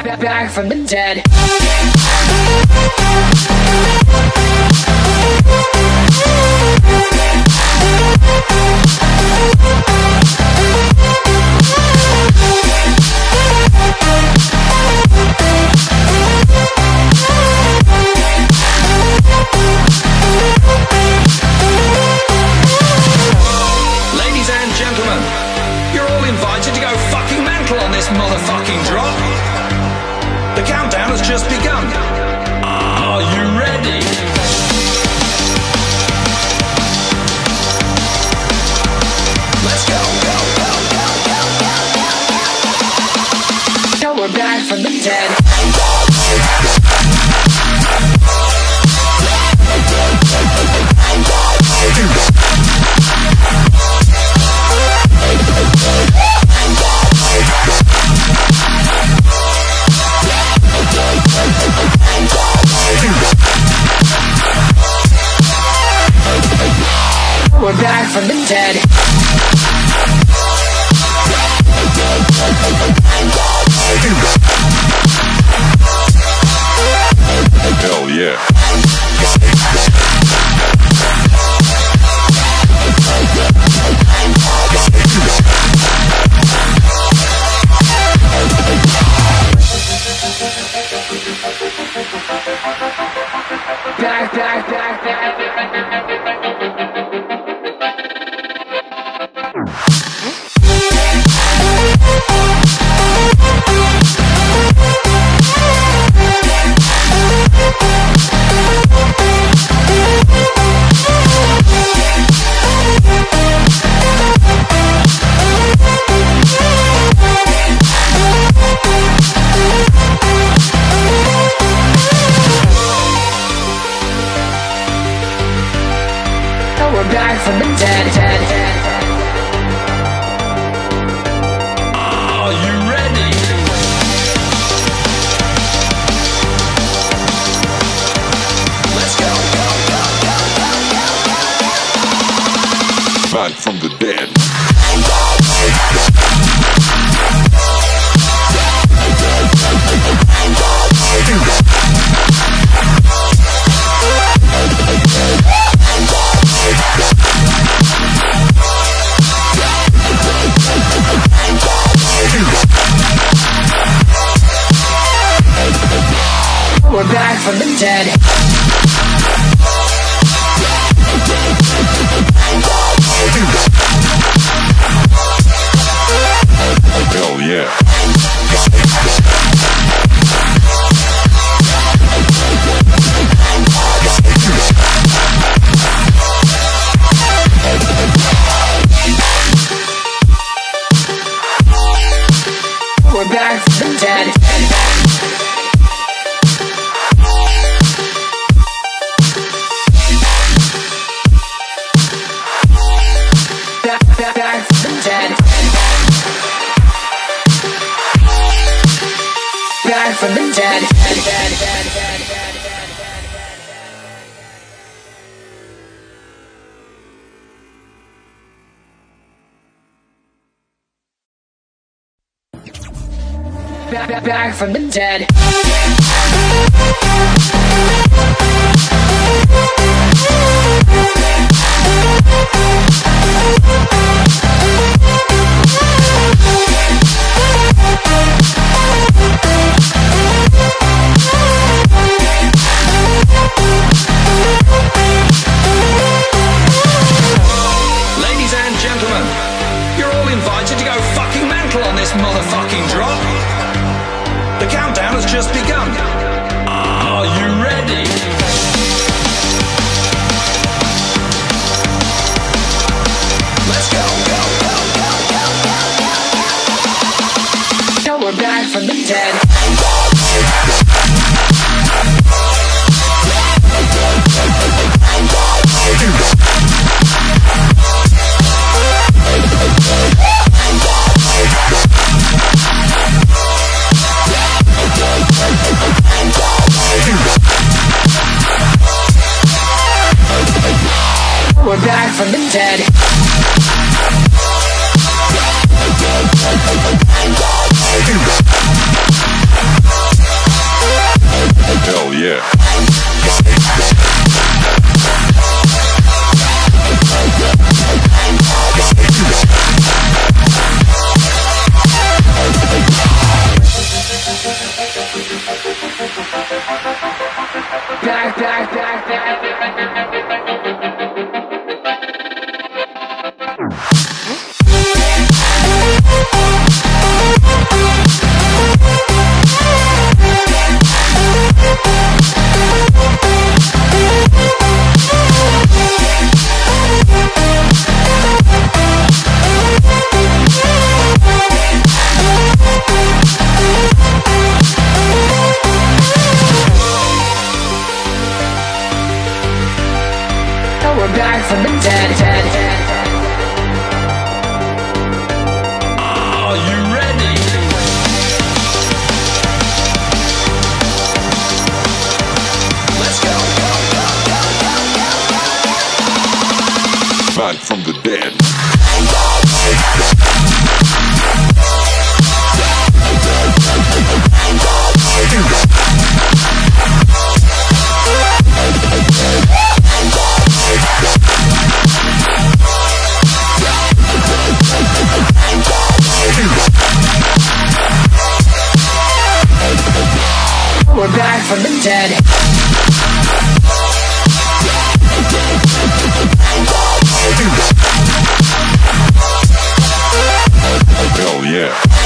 back from the dead. Ladies and gentlemen, you're all invited to go fucking mental on this motherfucking drop. The countdown has just begun. Are you ready? Let's go, go, go, go, go, go. Now we're back from the dead. We're back from the dead. Hell yeah. Back, back, back, back, back. We're back from the dead, dead, dead. Are you ready? Let's go, go, go, go, go, go. Back from the dead. We're back from the dead. Hell yeah. We're back from the dead. Back from the dead. Back from the dead. Back from the dead. Ladies and gentlemen, you're all invited to go fucking mental on this motherfucking drop. The countdown has just begun. Are you ready? Let's go, go, go, go, go, go. Now we're back from the dead. We're back from the dead. yeah. We're back from the dead. Are you ready? Let's go. Back from the dead. We're back from the dead. Hell yeah.